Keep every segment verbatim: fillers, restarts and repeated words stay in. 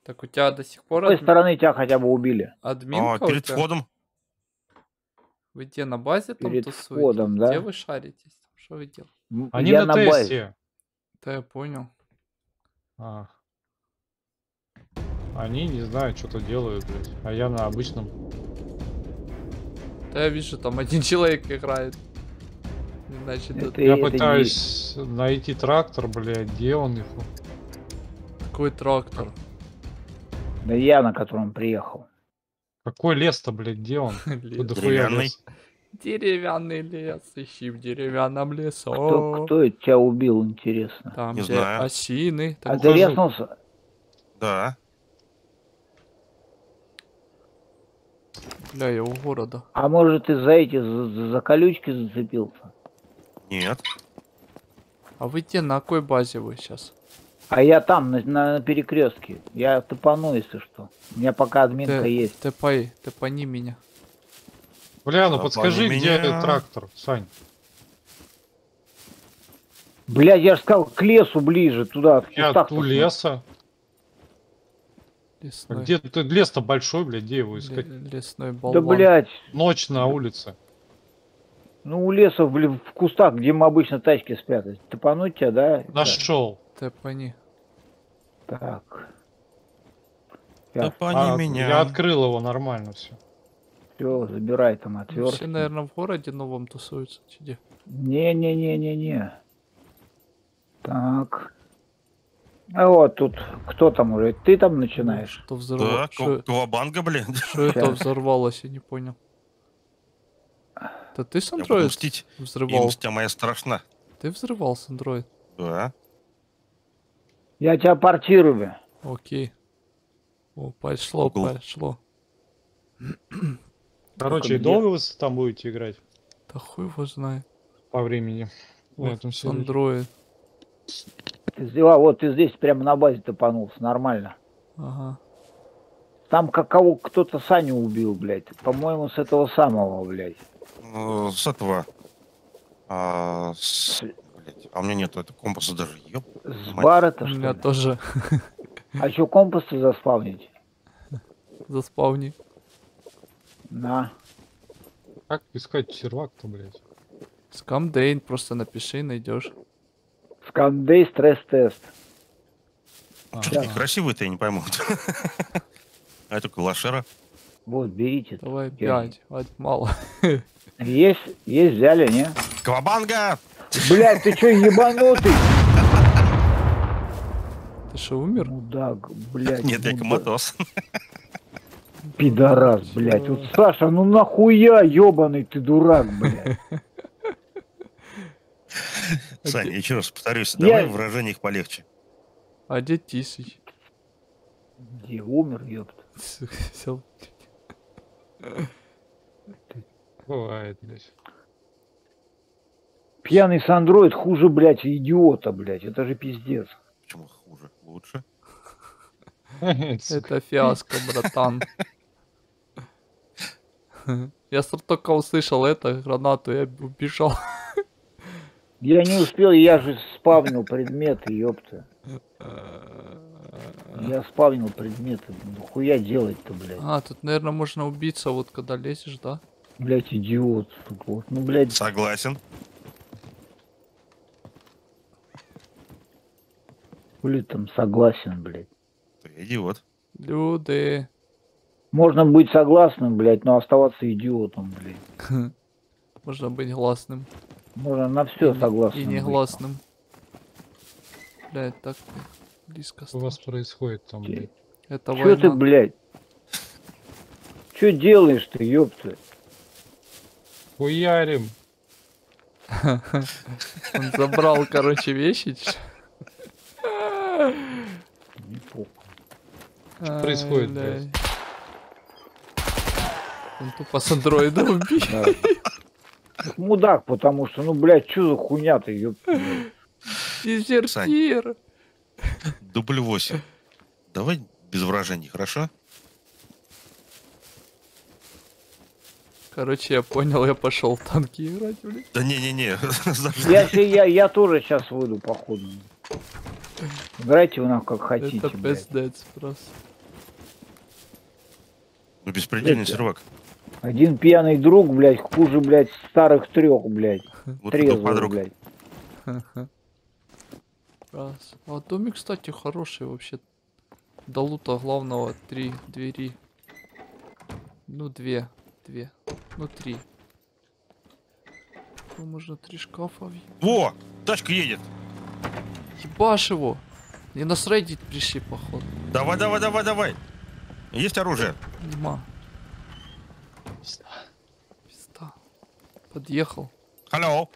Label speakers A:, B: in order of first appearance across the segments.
A: Так у тебя до сих пор...
B: С какой
A: адми...
B: стороны тебя хотя бы убили?
A: Админка
C: А, перед
A: у тебя?
C: входом.
A: Вы где, на базе там
B: Перед
A: тусуетесь?
B: входом, да?
A: Где вы шаритесь? Что вы делаете?
D: Они
B: Я
D: на,
B: на базе.
D: тесте.
A: Да я понял.
D: А. Они не знаю, что-то делают, блядь. А я на обычном.
A: Да я вижу, там один человек играет. Иначе
B: Это,
A: тут...
D: Я
B: это
D: пытаюсь не... найти трактор, блядь, где он их?
A: Какой трактор?
B: Да я, на котором приехал.
D: Какой лес-то, блядь, где он?
A: Лес.
C: Деревянный.
A: Деревянный лес, ищи в деревянном лесу.
B: Кто, кто тебя убил, интересно?
A: Там,
C: Не
A: где
C: знаю.
A: осины.
B: А
A: там-
B: ты
D: ухожу.
B: резнулся?
C: Да.
A: Бля, я у города.
B: А может ты за эти, за, за- за колючки зацепился?
C: Нет.
A: А вы где, на какой базе вы сейчас?
B: А я там, на, на перекрестке. Я тупану, если что. У меня пока админка есть.
A: Тэпай, тэпани меня.
D: Бля, ну
C: А
D: подскажи,
C: помимо
D: где
C: меня-
D: трактор, Сань.
B: Блядь, я же сказал, к лесу ближе, туда. В
D: Я
B: кустах
D: у
B: посмотри.
D: леса. А
A: Лесной,
D: где ты? Лес-то большой, блядь, где его
A: ле-
D: искать?
A: лесной
B: Да,
A: болван.
B: блядь.
D: Ночь на улице.
B: Ну, у леса, блин, в кустах, где мы обычно тачки спрятать. Топануть тебя, да?
D: Нашел.
A: Тэпани.
B: Да. Так.
C: Да
B: Сейчас,
C: пони
D: А,
C: меня.
D: я открыл его нормально все.
B: все, забирай там
A: Ну,
B: отвертки.
A: все, наверное, в городе новом тусуются. Где?
B: Не-не-не-не-не. Так. А вот тут кто там уже? Ты там начинаешь?
A: Что
C: Да,
A: взорвалось?
C: ко- кавабанга, блин.
A: Что это
B: Щас.
A: взорвалось, я не понял. Это ты с
C: Я буду
A: Android
C: мстить. И
A: взрывал?
C: мстя моя страшна.
A: Ты взрывал с Android?
C: Да.
B: Я тебя портирую.
A: Окей. О, пошло,
C: Угол.
A: пошло.
D: Короче,
B: где?
D: и долго вы там будете играть
A: Да хуй его знает.
D: по времени? В
A: Вот,
D: этом
A: с
D: сервисе?
A: Android.
B: Ты сделал, вот ты здесь прямо на базе топанулся, нормально.
A: Ага.
B: Там как кого кто-то Саню убил, блядь. По-моему, с этого самого, блядь.
C: Ну, с этого. А, с- блядь, а у меня нету это компаса даже. Ёп.
B: С
C: Мать.
B: Баррета,
A: У
B: что
A: меня
B: ли?
A: тоже
B: А что, компасы заспавнить?
A: заспавни.
B: На.
D: Как искать сервак-то, блядь?
A: Скамдейн, просто напиши, найдешь.
B: Скандей стресс-тест.
D: А,
C: Что такие красивые-то, я не пойму. А это калашера.
B: Вот, берите.
A: Давай
B: Я-
A: пять, хватит, мало.
B: Есть, есть, взяли, не?
C: Кавабанга!
B: Блядь, ты что, ебанутый?
A: Ты что, умер?
B: Мудак, блядь.
C: Нет, я
B: мудак.
C: коматоз.
B: Пидорас, блядь. Вот, Саша, ну нахуя, ебаный ты дурак, блядь.
C: Саня, еще раз повторюсь,
B: Я-
C: давай в выражениях полегче.
A: А где Тисыч?
B: Где умер, ёпта.
A: Всё.
D: бывает, блядь.
B: Пьяный с андроид хуже, блядь, идиота, блядь. Это же пиздец.
C: Почему хуже? Лучше?
A: Это фиаско, братан. Я сам только услышал это, гранату, я убежал.
B: Я не успел, я же спавнил предметы, ёпта. Я спавнил предметы. Ну хуя делать-то, блядь.
A: А, тут, наверное, можно убиться, вот когда лезешь, да?
B: Блядь, идиот. сука. Вот, ну, блядь,
C: Согласен.
B: хули там согласен, блядь.
C: Ты идиот.
A: Люди.
B: Можно быть согласным, блядь, но оставаться идиотом, блядь.
A: Можно быть гласным.
B: Можно на все
A: И-
B: согласным
A: И
B: быть.
A: негласным. Блядь, так ты близко
D: Что у вас
A: стал.
D: происходит там, блядь?
A: Это
B: Чё ты,
A: война.
B: блядь? Чё делаешь ты, ёпта?
D: Хуярим.
A: Он забрал, короче, вещи.
B: Не похуй.
A: Что
D: происходит, блядь?
A: Он тупо с андроида убил.
B: Да. Мудак, потому что, ну, блядь, чё за хуйня ты, ёпта, блядь?
A: Дезертир.
C: Дубль восемь. Давай без выражений, хорошо?
A: Короче, я понял, я пошел в танки играть, блядь.
C: Да не-не-не.
B: Я, ща- я, я тоже сейчас выйду, походу. Играйте вы нам как хотите,
A: Это
B: блядь.
A: пиздец просто.
C: Ну, беспредельный
B: Это-
C: сервак.
B: Один пьяный друг, блядь, хуже, блядь, старых трех, блядь.
C: Вот такой
B: Трезвых,
C: подруг.
B: блядь.
A: Раз. А домик, кстати, хороший вообще. До лута главного три двери. Ну, две. Две. Ну, три. Ну, можно три шкафа. въеб-
C: Во! Тачка едет.
A: Ебашь его. И нас рейдить пришли, походу.
C: Давай, давай, давай, давай. Есть оружие.
A: Нема. Пизда. Подъехал.
C: Алло.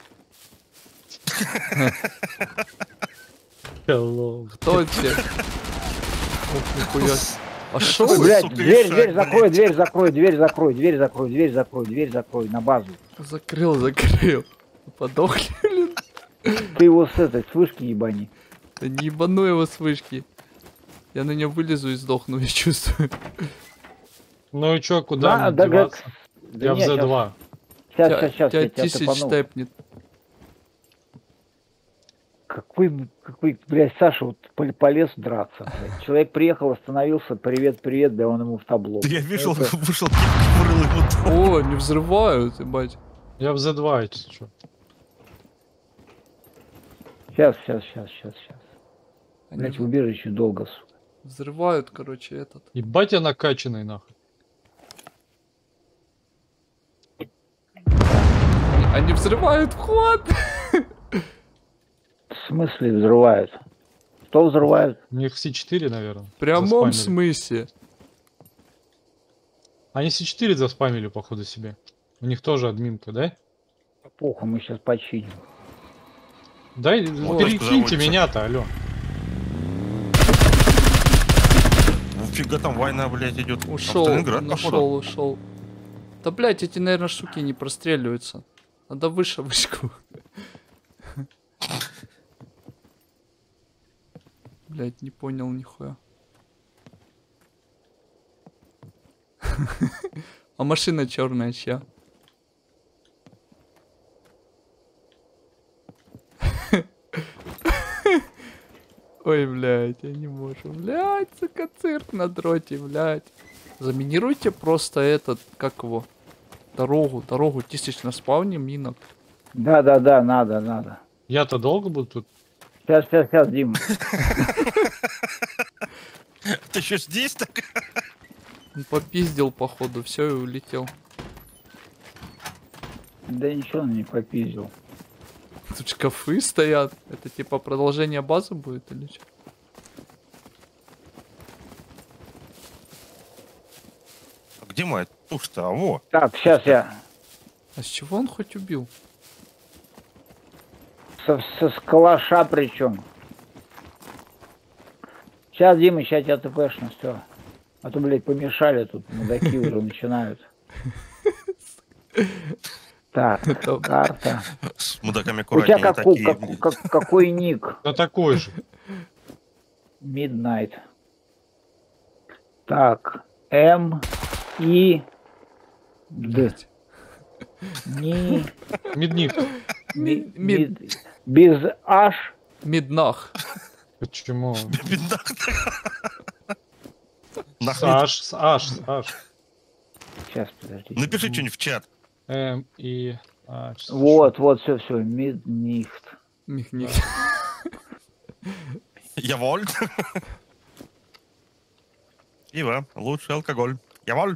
D: Hello.
A: Кто это? Ох, нихуя. с- А шо
B: Ой,
A: вы?
B: блядь,
C: сука,
B: дверь,
C: решай,
B: дверь закрой,
C: блядь.
B: дверь закрой, дверь закрой, дверь закрой, дверь закрой, дверь закрой, на базу.
A: Закрыл, закрыл. Подохли, блин.
B: Ты его с этой, с вышки ебани.
A: Да не ебану его с вышки. Я на него вылезу и сдохну, я чувствую.
D: Ну и чё, куда
B: Да,
D: мне
B: да,
D: деваться?
B: Да
D: Я в
B: нет,
D: зэ два.
B: Сейчас,
A: Тебя
B: сейчас, сейчас,
A: тебя
B: я тебя
A: тысяч
B: топану.
A: тэпнет.
B: Какой, какой, блядь, Саша вот пол- полез драться, блядь. Человек приехал, остановился, привет, привет, да он ему в табло.
C: Да я вышел,
B: Это-
C: вышел, вырыл ему дом.
A: О, не взрывают, ебать.
D: Я в зэ два, если чё.
B: Сейчас, сейчас, сейчас, сейчас, сейчас.
A: Они
B: Блядь, в убежище долго, сука.
A: взрывают, короче, этот.
D: Ебать я накачанный, нахуй.
A: Они, они взрывают вход.
B: В смысле взрывают? Что взрывают?
D: У них С четыре, наверное.
A: В прямом
D: заспамили.
A: смысле.
D: Они С четыре заспамили, походу, себе. У них тоже админка, да?
B: Похуй, мы сейчас починим.
D: Дай,
C: Вот
D: перекиньте
C: заводится.
D: меня-то, алё.
C: Фига там война, блядь, идет.
A: Ушел,
C: Сталинград,
A: нашел,
C: походу.
A: ушел. Да, блядь, эти, наверное, штуки не простреливаются. Надо выше вышку. Блядь, не понял нихуя. А машина черная чья? Ой, блядь, я не могу. Блядь, сука, цирк на дроте, блядь. Заминируйте просто этот, как его, дорогу, дорогу тысяч на спавне минок.
B: Да, да, да, надо, надо.
D: Я-то долго буду тут?
B: Сейчас, сейчас, сейчас, Дим.
C: Ты еще здесь так?
A: Он попиздил, походу, все и улетел.
B: Да ничего он не попиздил.
A: Тут шкафы стоят. Это типа продолжение базы будет или что?
C: Где моя туша-то? А во.
B: Так, сейчас я
A: А с чего он хоть убил?
B: со, со с калаша причем. Сейчас, Дима, сейчас тебя тпшно, все. А то, блядь, помешали тут, мудаки уже начинают. Так,
A: Это-
B: карта.
C: С мудаками
B: У тебя
C: аккуратнее
B: какой,
C: такие.
B: как-
C: блядь.
B: как- какой ник?
D: Да такой же.
B: Midnight. Так, М, И, Д.
A: Блядь.
B: Ни,
D: Мидник.
B: ми-
A: Мид-
B: мид- без H.
A: Миднах.
D: Почему?
C: Бедак.
D: С
C: Нахуй.
D: Аш, с Аш, с Аш.
B: Сейчас, подожди.
C: Напиши что-нибудь в чат.
D: М, И, А.
B: Вот, вот, все, все, Midnight.
A: Мих-мих.
C: Я воль. Ива, лучший алкоголь. Я воль.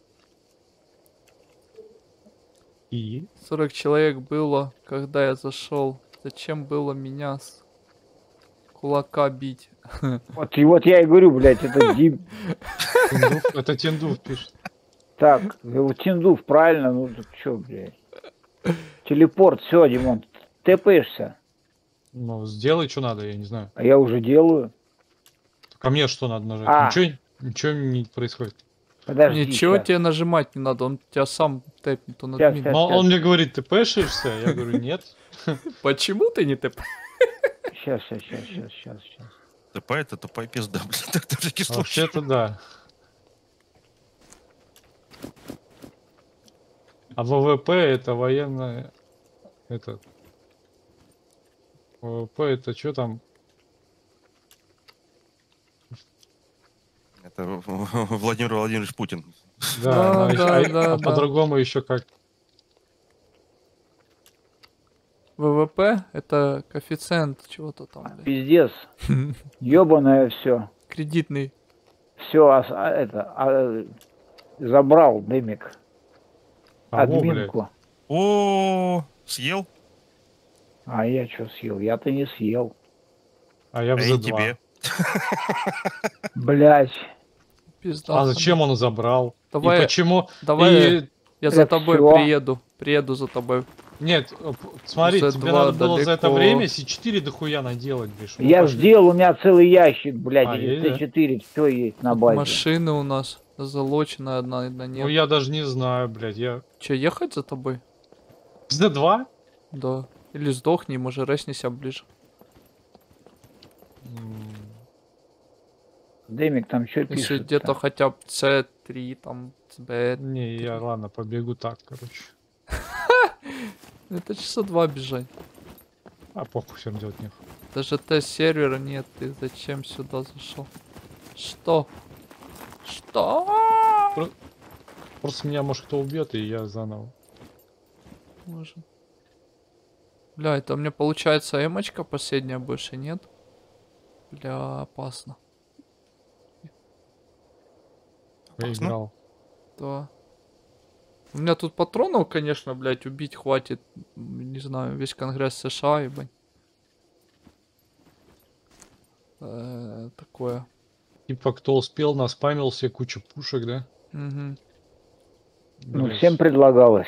D: И?
A: сорок человек было, когда я зашел. Зачем было меня с кулака бить?
B: Вот, и вот я и говорю, блядь, это Дим.
D: Тиндуф? Это Тиндуф пишет.
B: Так, вот Тиндув, правильно, ну тут что, блядь. Телепорт, все, Димон, тэпаешься,
D: Ну, сделай, что надо, я не знаю.
B: а я уже делаю.
D: Ко мне что надо нажать?
B: А.
D: Ничего, ничего не происходит.
B: Подожди,
A: Ничего
B: щас.
A: тебе нажимать не надо, он тебя сам тэпнет, он
B: Щас,
A: админ.
B: щас.
D: Но он мне говорит, ты пэшишься? Я говорю, нет.
A: Почему ты не тэп?
B: Сейчас, сейчас, сейчас, сейчас, сейчас, сейчас.
C: ТП это тупая пизда, блядь. Так на всякий случай.
D: Вообще-то да. А ВВП это военное... Это... ВВП это что там?
C: это Владимир Владимирович Путин.
D: Да,
A: Да,
D: она-
A: да,
D: а,
A: да,
D: а
A: да.
D: по-другому еще как.
A: ВВП это коэффициент чего-то там, блядь.
B: Пиздец. Ёбаное все.
A: Кредитный.
B: Все, это, а, забрал Дымик.
D: Кого, блядь?
B: Админку.
C: О, съел?
B: А я что съел? Я-то не съел.
D: А я в
C: А
D: зэ
C: я
D: два.
C: тебе.
B: Блять.
A: Пизда.
D: А зачем он забрал?
A: Давай-
D: И почему?
A: Давай
D: И-
A: я за
B: это
A: тобой
B: всё.
A: приеду. Приеду за тобой.
D: Нет, э, п- смотри,
A: зэ
D: тебе
A: два
D: надо было за это
A: далеко.
D: время С четыре дохуя наделать, блядь.
B: Я
D: пошли.
B: сделал, у меня целый ящик, блядь,
D: А,
B: из
D: есть, да?
B: Т четыре, все есть на базе.
A: Машины у нас залочена одна, одна нет.
D: Ну я даже не знаю, блядь, я...
A: Че, ехать за тобой?
D: В зэ два?
A: Да. Или сдохни, может, резнися ближе.
D: М,
B: Дымик, там что
A: Если
B: пишет?
A: где-то хотя бы С три, там, Б.
D: Не, я, ладно, побегу так, короче.
A: Это часа два бежать.
D: А похуй, всем делать нехуй.
A: Даже тест-сервера нет, ты зачем сюда зашел? Что? Что?
D: Просто меня, может, кто убьет, и я заново.
A: Может. Бля, это у меня получается эмочка последняя, больше нет. Бля, опасно.
D: Поиграл.
A: Да. У меня тут патронов, конечно, блядь, убить хватит. м, Не знаю, весь Конгресс США, ебать. Э, Такое.
D: Типа, кто успел, наспамил себе кучу пушек, да?
A: Мгм.
B: Ну,
D: Блядь.
B: всем предлагалось.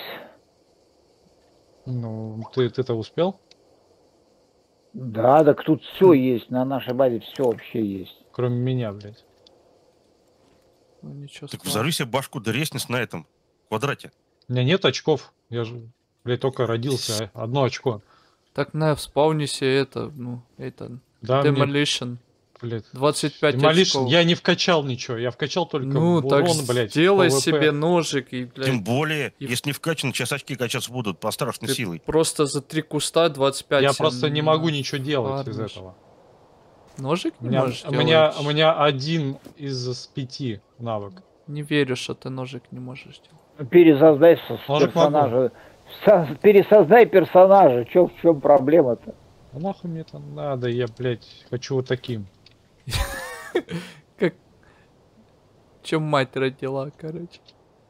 D: Ну, ты, ты-то успел?
B: Да, так тут все есть, на нашей базе все вообще есть.
D: Кроме меня, блядь.
A: Ну, ничего
C: Так
A: страшного.
C: взорви себе башку да резнись на этом квадрате.
D: У меня нет очков. Я же, блядь, только родился. а Одно очко.
A: Так на вспомнись это, ну, это,
D: Да, мне,
A: Demolition.
D: блядь.
A: двадцать пять
D: Demolition,
A: очков.
D: я не вкачал ничего. Я вкачал только
A: Ну, так
D: бурон, блядь.
A: сделай
D: пэ вэ пэ.
A: себе ножик и, блядь,
C: Тем более,
A: и-
C: если не вкачан, сейчас очки качаться будут по страшной
A: ты
C: силой.
A: просто за три куста двадцать пять.
D: Я
A: себе
D: просто не могу ничего делать из
A: фармишь.
D: этого.
A: Ножик
D: У
A: не
D: меня,
A: можешь
D: у меня,
A: делать?
D: у меня один из пяти навык.
A: Не верю, что ты ножик не можешь делать.
B: Пересоздай с-
D: Может,
B: персонажа. Со- пересоздай персонажа. Чё, в чем проблема-то?
D: А нахуй мне это надо? Я, блядь, хочу вот таким.
A: Как... Чем мать родила, короче.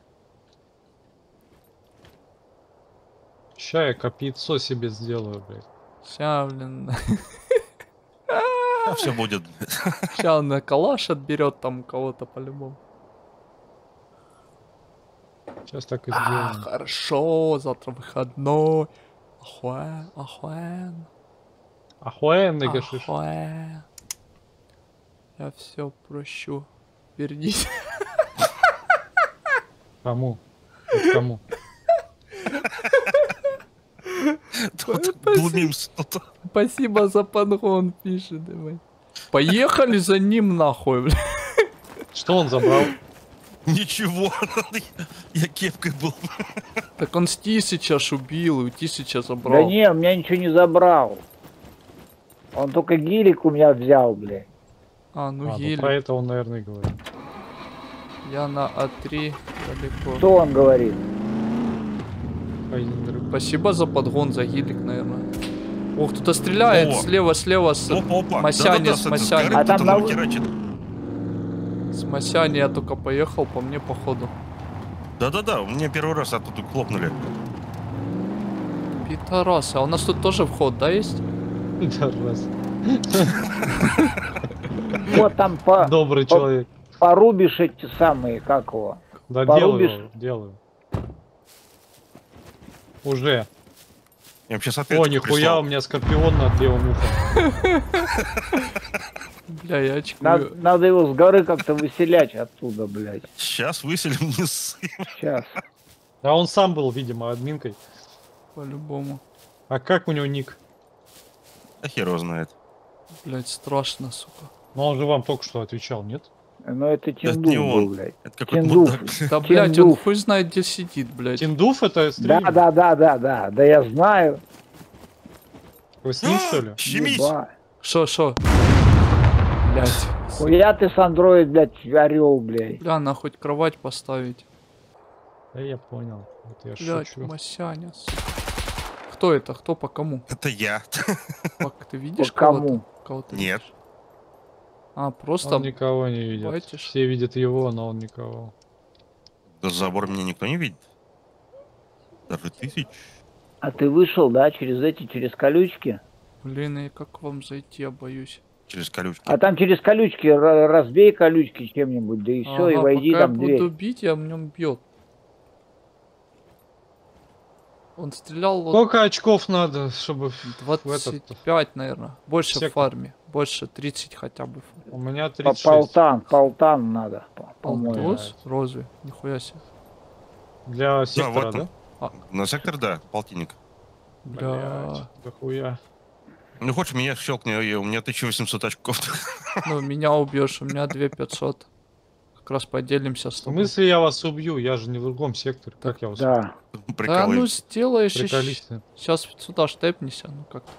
D: Ща я копьецо себе сделаю, блядь.
A: Ща, блин.
C: Все будет.
A: Ща он на калаш отберет там у кого-то по-любому.
D: Сейчас так и
A: А,
D: сделаем.
A: хорошо, завтра выходной. Охуенно, охуенно.
D: Охуенный гашиш.
A: Охуенно. Я все прощу. Вернись.
D: Кому? Вот кому?
C: Тут глумимся тут.
A: Спасибо за подгон, пишет. Давай. Поехали за ним нахуй, бля.
D: Что он забрал?
C: Ничего, я кепкой был.
A: Так он с Тисыча ж убил, и у Тисыча
B: Да
A: забрал.
B: не, у меня ничего не забрал. Он только гелик у меня взял, блядь.
A: А, ну
D: А, ну
A: еле.
D: про это он, наверное, и говорит.
A: Я на А три далеко.
B: Что он говорит?
D: Хайзенберг.
A: Спасибо за подгон, за гелик, наверное. Ох, кто-то стреляет
C: О!
A: слева, слева с,
C: Опа, опа.
A: Масяня,
C: Да-да-да,
A: с
C: с этой
A: Масяня.
C: горы
B: А там
C: кто-то
B: на-
C: нам херачит.
A: с Масяни. Я только поехал, по мне походу.
C: Да-да-да, у меня первый раз оттуда хлопнули.
A: Питарасы, а у нас тут тоже вход, да, есть?
D: Да, раз.
B: Вот там по,
D: Добрый
B: по-
D: человек.
B: порубишь эти самые, как его.
D: Да,
B: порубишь?
D: делаю, делаю. Уже.
C: Я им сейчас опять
D: О, нихуя,
C: прислал.
D: у меня скорпион над левым ухом.
A: Бля, я очкую.
B: Надо, надо его с горы как-то выселять оттуда, блядь.
C: Сейчас выселим, не ссы.
B: Сейчас.
D: А он сам был, видимо, админкой.
A: По-любому.
D: А как у него ник?
C: А хер его знает.
A: Блять, страшно, сука.
D: Ну он же вам только что отвечал, нет?
B: Но это
C: не
B: Тиндук
C: он.
B: был, блядь.
C: Это какой-то
B: Тиндук.
C: мудак.
A: Да, блять, он
B: Тиндук.
A: хуй знает, где сидит, блять.
D: Тиндуф это стример?
B: Да, да, да, да, да. Да я знаю.
D: Вы с ним, что ли?
C: Щемись!
B: Еба.
A: Шо, шо? Блять.
B: Хуя ты с андроид, блядь, орел, блядь.
A: Бля, на хоть кровать поставить.
D: Да я понял. Это я
A: Блядь,
D: шучу.
A: Масяня. с- Кто это? Кто по кому?
C: Это я.
A: Пак, ты видишь
B: По
A: кого-то?
B: кому?
A: Кого ты
C: Нет.
A: видишь? А, просто...
D: Он никого не видит.
A: Байтишь?
D: Все видят его, но он никого.
C: Да забор меня никто не видит. Даже тысяч.
B: А ты вышел, да, через эти, через колючки?
A: Блин, и как вам зайти, я боюсь.
C: Через колючки.
B: А там через колючки, ра- разбей колючки чем-нибудь, да и все, и
A: Ага,
B: войди
A: пока
B: там
A: я
B: в дверь.
A: буду бить, я в нем бьет. Он стрелял вот
D: Сколько очков надо, чтобы в
A: двадцать
D: этот...
A: пять, наверное. Больше в
D: сектор.
A: фарме. Больше тридцать хотя бы.
D: У меня
B: По
D: тридцать шесть.
B: полтан, полтан надо, по- по-моему.
A: Полтос? Разве? Нихуя себе.
D: Для
C: Да,
D: сектора,
C: вот
D: да?
C: он. На сектор, да, полтинник.
A: Бля.
D: Блядь, да хуя.
C: Ну, хочешь, меня щелкни, у меня тысяча восемьсот очков.
A: Ну, меня убьешь, у меня две пятьсот. Как раз поделимся с
D: В
A: тобой.
D: смысле я вас убью? Я же не в другом секторе. Как я вас убью?
B: Да.
A: Да ну
C: Прикалываемся.
A: сделаешь еще.
D: Приколисты.
A: Сейчас сюда штепнися, ну как.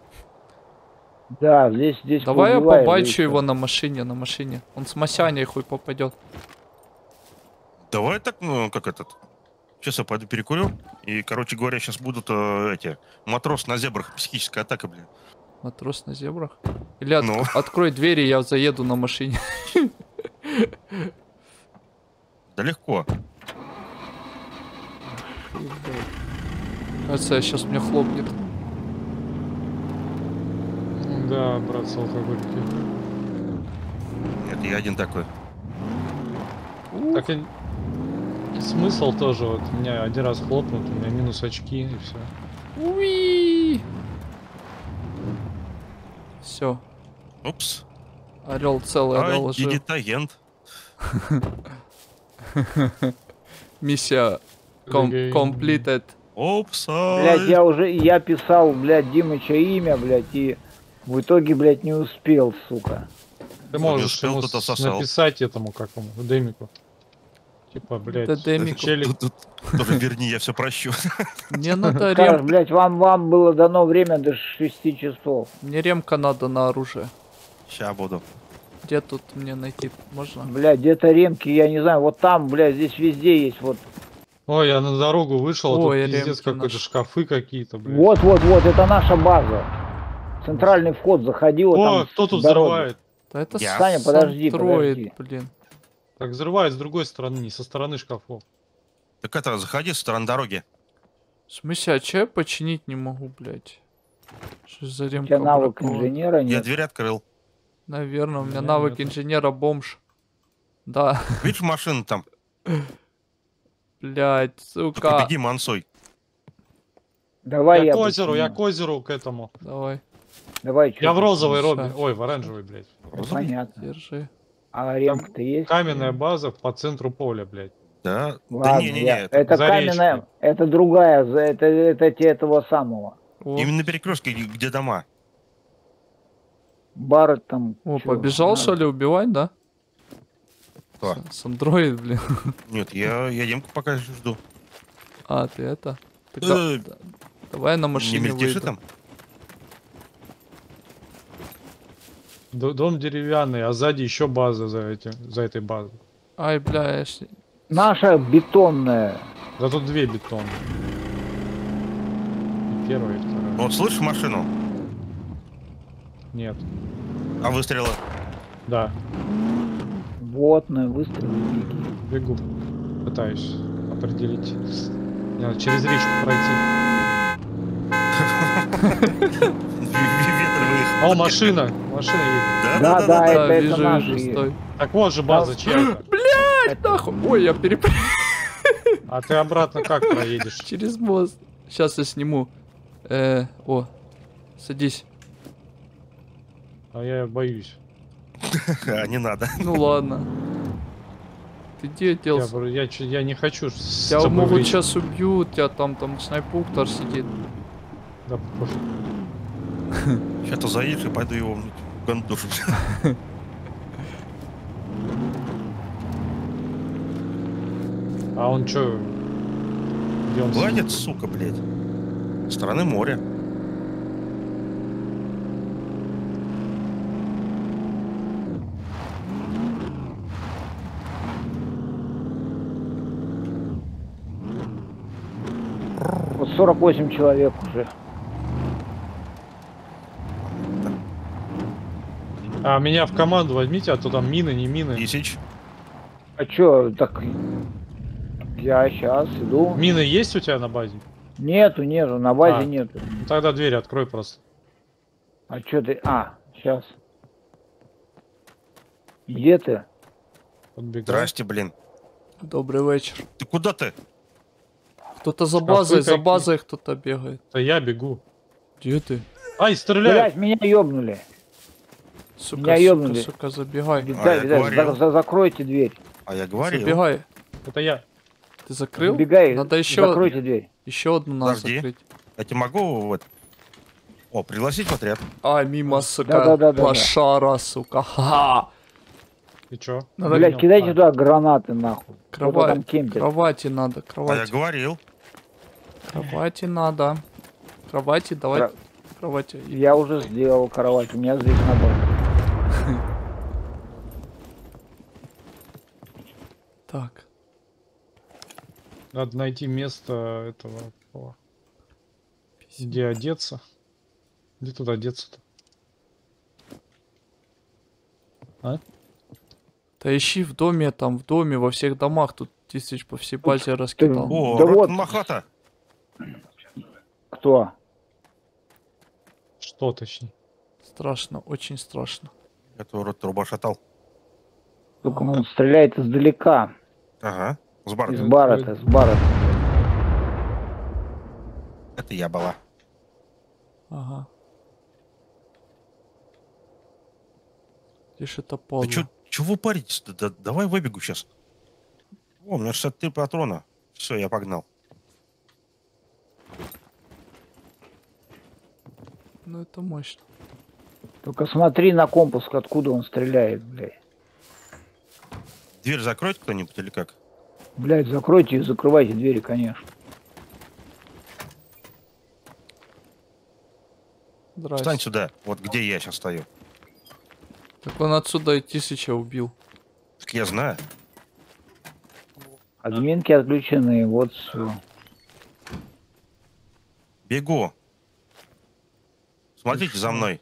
B: Да, здесь, здесь
A: Давай я
B: поубиваю,
A: побачу
B: здесь
A: его на машине, на машине. Он с Масяней хуй попадет.
C: Давай так, ну, как этот. Сейчас я пойду перекурю. И, короче говоря, сейчас будут э, эти... Матрос на зебрах. Психическая атака, блин.
A: Матрос на зебрах. Или от-
C: Ну.
A: открой двери, я заеду на машине.
C: Да легко.
A: Кажется, сейчас мне хлопнет.
D: Да, брат с алкоголики.
C: Нет, я один такой.
D: Так и... и смысл тоже, вот меня один раз хлопнут, у меня минус очки и все.
A: Уи! Все,
C: Упс.
A: орел целый, орел
C: А,
A: жив.
C: едет агент.
A: Миссия ком-
D: Game.
A: completed.
C: Опс.
B: Блядь, я уже, я писал, блядь, Димыча имя, блядь, и в итоге, блядь, не успел, сука.
D: Ты
C: Не
D: можешь
C: успел,
D: ему
C: кто-то
D: с-
C: сосал.
D: написать этому какому, Демику. Типа, блядь,
A: Да Демику.
D: челик.
C: Тоже верни, я все прощу.
A: Мне надо
B: Скажешь,
A: рем...
B: блядь, вам, вам было дано время до шести часов.
A: Мне ремка надо на оружие.
C: Ща буду.
A: Где тут мне найти можно?
B: Блядь, где-то ремки, я не знаю, вот там, блядь, здесь везде есть, вот.
D: Ой, я на дорогу вышел, а тут
A: Ой,
D: пиздец
A: ремки
D: какой-то
A: наши.
D: шкафы какие-то, блядь.
B: Вот, вот, вот, это наша база. Центральный вход, заходи вот
D: О,
B: там.
D: кто
B: с
D: тут
B: дороги.
D: взрывает?
A: Да это
C: Я.
B: Саня, подожди,
A: Андроид,
B: подожди.
A: блин.
D: Так взрывает с другой стороны, не со стороны шкафов.
C: Так это, заходи со стороны дороги.
A: В смысле, а че я починить не могу, блядь? Что за
B: У
A: ремка
B: тебя навык
A: браковала?
B: инженера
C: Я
B: нет.
C: дверь открыл.
A: Наверное, у меня
D: меня
A: навык
D: нету.
A: инженера бомж. Да,
C: Видишь машину там?
A: блядь,
C: Только
A: сука.
C: беги мансой.
B: Давай
D: я
B: я
D: к озеру, я
B: починю.
D: к озеру к этому.
A: Давай,
B: Давай, чё
D: Я в
B: ты?
D: розовой
A: Ща.
D: робе. Ой, в оранжевой, блядь.
B: Ну, понятно.
A: держи.
B: А ремка-то есть?
D: Каменная база по центру поля, блядь.
C: Да? Да
B: Ладно,
C: не-не-не.
B: я-
C: это
B: это
D: за
B: каменная,
D: речкой.
B: это другая, за- это, это те этого самого.
A: О,
C: Именно на перекрестке, где дома.
B: Барретт там.
A: о,
B: чё,
A: побежал,
B: надо?
A: что ли, убивать, да?
C: Кто?
A: С, с андроид, блин.
C: Нет, я, я Демку пока жду.
A: А, ты это? Тогда-
C: Э,
A: да- Давай я на
C: Не
A: машине
C: мельтеши
A: выйду.
C: там?
D: Д- Дом деревянный, а сзади еще база за, этим, за этой базой.
A: Ай, бля, я ж...
B: Наша бетонная.
D: Да тут две бетонные. И первая, и вторая.
C: Вот слышишь машину?
D: Нет.
C: А выстрелы?
D: Да,
B: Вот на выстрелы.
D: бегу. Пытаюсь определить. Мне надо через речку пройти.
C: Ветер выехал.
D: О, машина! Машина едет.
B: Да, да,
A: Да,
B: это, это
A: вижу,
B: наши
A: вижу,
B: есть.
A: стой.
D: Так вот же база чья-то.
A: Нахуй. Ой, я переп...
D: А ты обратно как проедешь?
A: Через мост. Сейчас я сниму. Э, о, садись.
D: А я боюсь.
C: А, не надо.
A: Ну ладно. Ты где
D: Я,
A: делся?
D: бр- я, чё- я не хочу с
A: Тебя
D: тобой в
A: могут
D: речку.
A: сейчас убьют, тебя там, там снайпуктор сидит.
D: Да, пофиг.
C: Сейчас ты заедешь и пойду его гандушу.
D: А он чё? Где он сидит?
C: Гладит, сука, блядь. Со стороны моря.
B: сорок восемь человек уже.
D: А меня в команду возьмите, а то там мины, не мины.
C: Тысяч.
B: А чё, так... Я сейчас иду.
D: Мины есть у тебя на базе?
B: Нету, нету, на базе
D: А.
B: нету.
D: Ну, тогда дверь открой просто.
B: А чё ты... А, сейчас. Где ты?
D: Подбегай.
C: Здрасте, блин.
A: Добрый вечер.
C: Ты куда ты?
A: Кто-то за
D: Шкафы
A: базой, за
D: какие?
A: базой кто-то бегает.
D: Да я бегу.
A: Где ты?
D: Ай, стреляй!
B: Блять, меня ёбнули.
A: Сука,
B: Меня
A: сука,
B: ёбнули.
A: сука, забегай.
B: Видать,
C: я
B: видать,
C: говорил.
B: за- за- закройте дверь.
C: А я говорил.
A: Забегай.
D: Это я.
A: Ты закрыл?
B: Забегай,
A: Надо еще,
B: закройте дверь.
A: еще одну надо
C: Подожди.
A: закрыть.
C: Я тебе могу вот... О, пригласить в отряд.
A: А, мимо, сука,
B: Да-да-да-да-да.
A: лошара, сука. Ха-ха.
D: И чё?
A: Надо
B: Блять,
D: меня
B: кидайте
D: впали.
B: туда гранаты, нахуй. Кто-то
A: Кровать,
B: там кемпит.
A: кровати надо,
C: А я
A: кровати.
C: говорил.
A: Кровати надо. Кровати, давай.
B: Кро-
A: Кровати.
B: Я уже сделал кровать, у меня здесь набор.
A: Так.
D: Надо найти место этого... о, где одеться. Где тут одеться-то? А?
A: Да ищи в доме, там, в доме, во всех домах. Тут тысяч по всей базе раскидал.
C: О,
B: Да
C: Ротан
B: вот.
C: Махата.
B: Кто?
D: Что точнее?
A: Страшно, очень страшно.
C: Это рот труба шатал.
B: Только он стреляет издалека.
C: Ага. С
B: Из
C: баром.
B: Баррета, с Баррета.
C: Это я была.
A: Ага. Где ж это полно?
C: Да чё, чего паритесь? Да, да- давай выбегу сейчас. О, у меня шестьдесят три патрона. Все, я погнал.
A: Ну это мощно.
B: Только смотри на компас, откуда он стреляет, блядь.
C: Дверь закройте кто-нибудь или как?
B: Блядь, закройте и закрывайте двери, конечно.
A: Здрасте.
C: Встань сюда, вот где я сейчас стою.
A: Так он отсюда и тысяча убил.
C: Так я знаю.
B: Админки отключены, вот все.
C: Бегу. Смотрите за мной.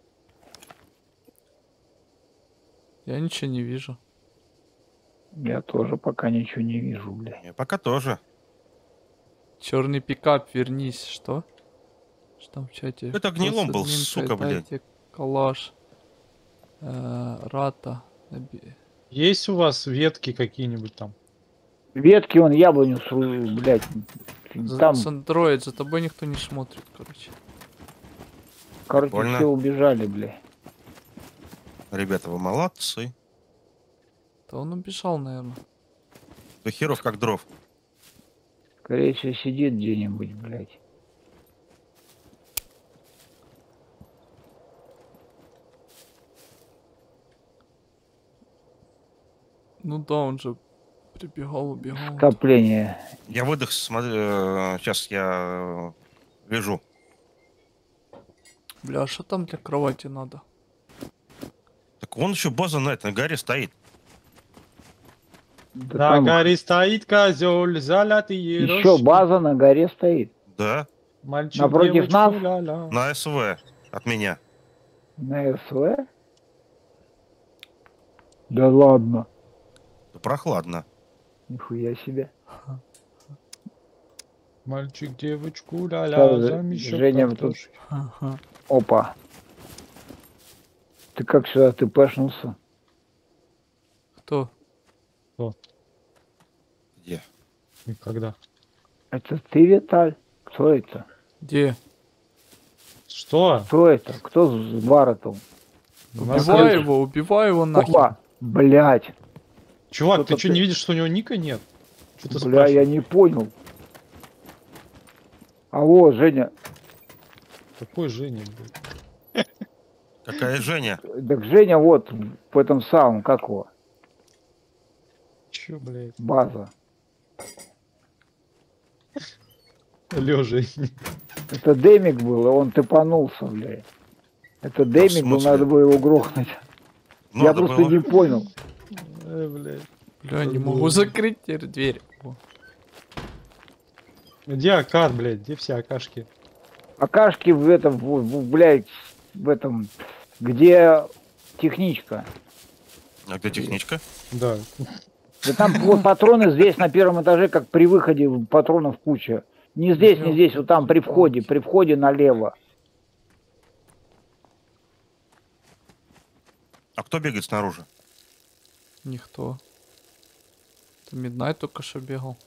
A: Я ничего не вижу.
B: Я тоже пока ничего не вижу, блядь.
C: Я пока тоже.
A: Черный пикап, вернись. Что? Что там в чате?
C: Это гнилом был,
A: Админка,
C: сука, блядь.
A: дайте калаш. Э, рата. Наби-
D: Есть у вас ветки какие-нибудь там?
B: Ветки он яблоню, сру- блядь.
A: За-
B: Там,
A: С Android, за тобой никто не смотрит, короче.
B: короче,
C: Прикольно.
B: все убежали, блядь.
C: Ребята, вы молодцы.
A: Да он убежал, наверное.
C: Да херов как дров.
B: Скорее всего, сидит где-нибудь, блядь.
A: Ну да, он же прибегал, убегал.
B: Скопление.
C: Я выдох, смотри, э, сейчас я э, лежу.
A: Бля, а что там для кровати надо?
C: Так вон еще база на этой горе стоит.
B: Да
D: На
B: там
D: горе стоит козел, залятый
B: еще база на горе стоит.
C: Да,
D: Мальчик,
B: напротив
D: девочку,
B: нас?
D: ля-ля.
C: на СВ от меня.
B: На СВ? Да ладно.
C: Да прохладно.
B: Нихуя себе.
D: Мальчик, девочку, ля-ля,
B: Сейчас,
D: замещёт
B: Женя, вот
D: картошки.
A: Ага.
B: Опа. Ты как сюда ты пэшнулся?
A: Кто?
C: Где?
D: Никогда.
B: Это ты, Виталь? Кто это?
A: Где?
D: Что?
B: Кто это? Кто с Барретом?
D: У нас
A: Убивай
D: нет-
A: его, убивай его нахер.
B: Опа! Блять!
D: Чувак, ты
B: Кто-то
D: что,
B: ты-
D: не видишь, что у него ника нет? Что ты
B: Бля, я
D: спрашиваешь?
B: не понял. Алло, Женя.
D: Какой Женя, блядь?
C: Какая Женя?
B: Так Женя вот в этом самом, как его,
D: Чё, блядь?
B: база.
D: Алло, Жень.
B: Это Демик был, и он тыпанулся, блядь. Это Демик был,
C: смысле?
B: надо было его грохнуть. Я
C: Надо
B: просто
C: было.
B: не понял.
D: Э, блядь.
A: Бля, не
D: Что
A: могу
D: было?
A: закрыть теперь дверь. О.
D: Где АК, блядь? Где все АКшки?
B: Акашки в этом, в, в, блядь, в этом, где техничка.
C: А где техничка?
D: Да.
B: Да там вот патроны здесь на первом этаже, как при выходе патронов куча. Не здесь, не здесь, вот там при входе, при входе налево.
C: А кто бегает снаружи?
A: Никто. Это Midnight только что бегал.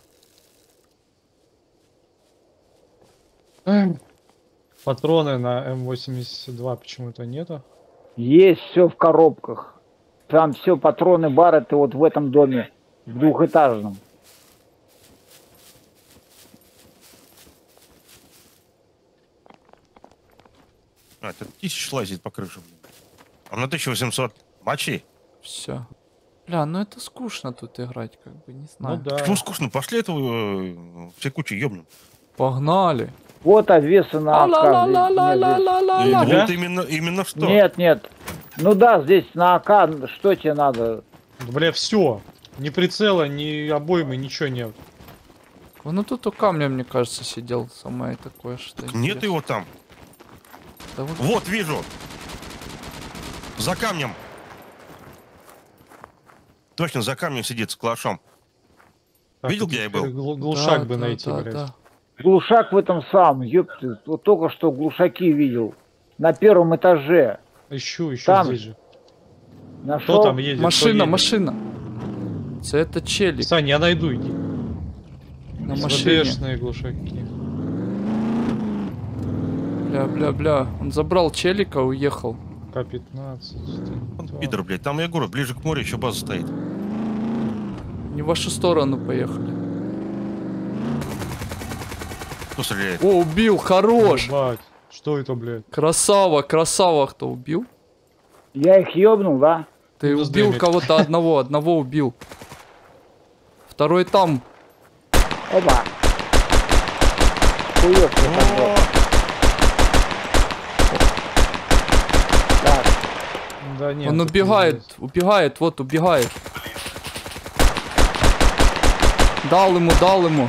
D: Патроны на М восемьдесят два почему-то нету.
B: Есть все в коробках. Там все патроны Барретты вот в этом доме, в двухэтажном.
C: А, это тысяч лазит по крыше. Блин. А на тысяча восемьсот мочи.
A: Все. Бля, ну это скучно тут играть, как бы, не
D: Ну
A: знаю.
D: да.
C: Почему скучно? Пошли этого э, все кучи ёбнем.
A: Погнали.
B: Вот обвесы на АК. Здесь- нет, здесь-
A: А-ла-ла-ла-ла-ла-ла-ла.
C: Вот именно, именно что.
B: Нет, нет. Ну да, здесь на АК, что тебе надо?
D: Да, бля, все. Ни прицела, ни обоймы, ничего нет.
A: Ну тут у камня, мне кажется, сидел самое такое, что
C: Нет
A: интересно.
C: его там.
A: Да вот
C: Вот, вижу. За камнем. Точно, за камнем сидит с калашом.
D: Так,
C: Видел,
D: вот
C: где я
D: теперь
C: был?
D: гл- Глушак
A: да,
D: бы
A: да,
D: найти,
A: да,
D: блядь.
A: да.
B: Глушак в этом самом, ёпты. Вот только что глушаки видел. На первом этаже.
D: Ищу, ищу
B: Там.
D: здесь же.
B: Нашел.
D: Кто там едет? Кто
A: Машина,
D: едет?
A: машина. Это челик
D: Сань, я найду, иди.
A: на машине.
D: СВДшные глушаки.
A: Бля, бля, бля. Он забрал челика, уехал.
D: К пятнадцать.
C: Он пидор, блядь. Там я говорю, ближе к морю еще база стоит.
A: Не в вашу сторону поехали.
C: Кто стреляет?
A: О, убил, хорош.
D: Ебать. Что это, блядь?
A: Красава, красава, кто убил?
B: Я их ёбнул, да?
A: Ты
D: Минус
A: убил
D: дэмидж.
A: кого-то одного, одного убил. Второй там.
B: Опа. Хуёк ты там был. Так,
D: Да нет.
A: Он
D: тут
A: убегает,
D: пиздец.
A: убегает, вот, убегает. Дал ему, дал ему.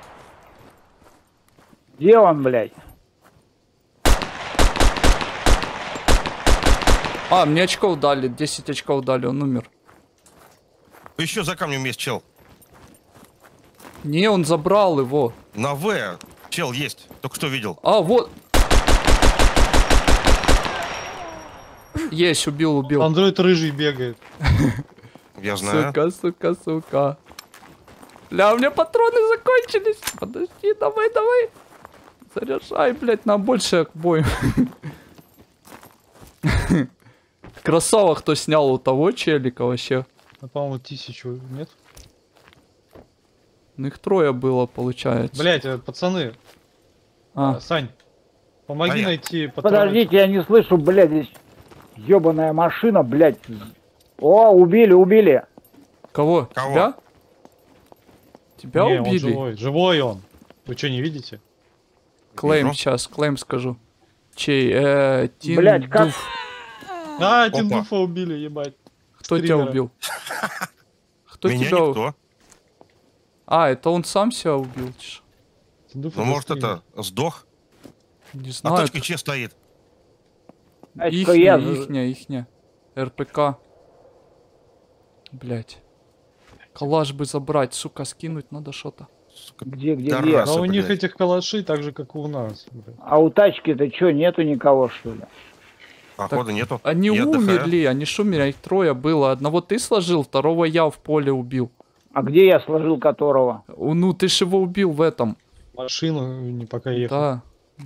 B: где он, блядь?
A: А, мне очков дали, десять очков дали, он умер.
C: Еще за камнем есть чел.
A: Не, он забрал его.
C: На В чел есть. Только что видел.
A: А, вот. Есть, убил, убил.
D: Андроид рыжий бегает.
C: Я знаю.
A: Сука, сука, сука. Бля, у меня патроны закончились. Подожди, давай, давай. Заряжай, блядь, на больше к бою. Красава, кто снял у того челика вообще.
D: Ну, по-моему, тысячу, нет?
A: Ну их трое было, получается.
D: Блять, пацаны.
A: А,
D: Сань, помоги
C: А я?
D: найти патроны.
B: Подождите, я не слышу, блядь, здесь ёбаная машина, блядь. О, убили, убили.
A: кого?
C: Кого?
A: Тебя? Тебя
D: Не, он
A: убили?
D: живой. Живой он. Вы что, не видите?
A: Клейм
C: Вижу.
A: сейчас, клейм скажу. Чей? Э, Тин
B: Блядь, как-
A: Дуф.
D: А,
C: Опа.
D: Тиндуфа убили, ебать.
A: Кто тебя
D: стримера.
A: убил? Кто
C: Меня
A: тебя... у-
C: никто.
A: А, это он сам себя убил? чё?
D: Тиндуфа
C: Ну,
D: это
C: может,
D: стример.
C: это сдох?
A: Не
C: А
A: знаю.
C: точка Че стоит.
B: Значит,
A: Ихня,
B: я...
A: ихня, ихня. РПК. Блять. Калаш бы забрать, сука, скинуть надо что-то.
C: Сука.
B: Где, где,
C: Да
B: где?
C: раз.
D: А у них
C: блядь.
D: этих калашей так же, как и у нас. блядь.
B: А у тачки-то что, нету никого, что ли?
C: Походу нету.
A: Они
C: Я отдыхаю.
A: умерли, они ж умерли, их трое было. Одного ты сложил, второго я в поле убил.
B: А где я сложил которого?
A: О, ну ты ж его убил в этом.
D: Машину не пока ехал.
A: Да.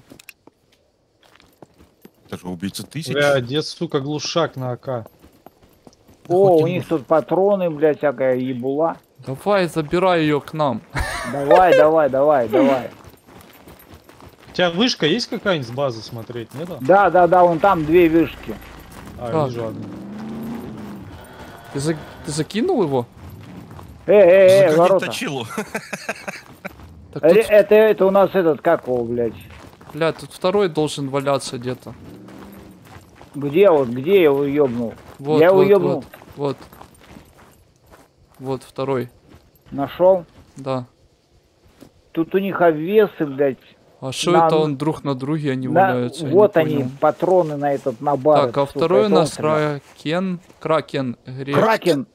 C: Это же убийца тысяч.
D: Бля, где, сука, глушак на АК?
B: О,
A: хоть
B: у
A: и
B: них тут патроны, блядь, всякая ебула.
A: Давай, забирай ее к нам.
B: Давай, давай, давай, давай.
D: У тебя вышка есть какая-нибудь с базы смотреть, нет?
B: Да, да, да, вон там две вышки.
D: А,
A: Так.
D: вижу одну.
A: Ты, за- ты закинул его?
B: Э, э, э,
C: Загони
B: ворота.
C: точилу.
A: Так
B: Э,
A: тут,
B: Это, это у нас этот, как его, блядь?
A: бля, тут второй должен валяться где-то.
B: Где вот, где я его ёбнул?
A: Вот,
B: Я его
A: вот,
B: ёбнул.
A: вот, вот. Вот второй,
B: Нашел?
A: да.
B: тут у них обвесы, блядь.
A: А что
B: На-
A: это он друг на друге, они
B: на-
A: валяются? я не
B: Вот они,
A: понял.
B: патроны на этот, на бар.
A: Так, а второй у нас Ракен, Кракен, Грек.
B: Кракен.